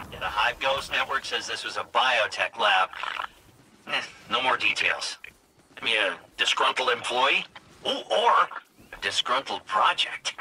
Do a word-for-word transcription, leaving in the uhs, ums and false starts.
Yeah, the Hive Ghost network says this was a biotech lab. Eh, no more details. I mean, a disgruntled employee? Ooh, or a disgruntled project.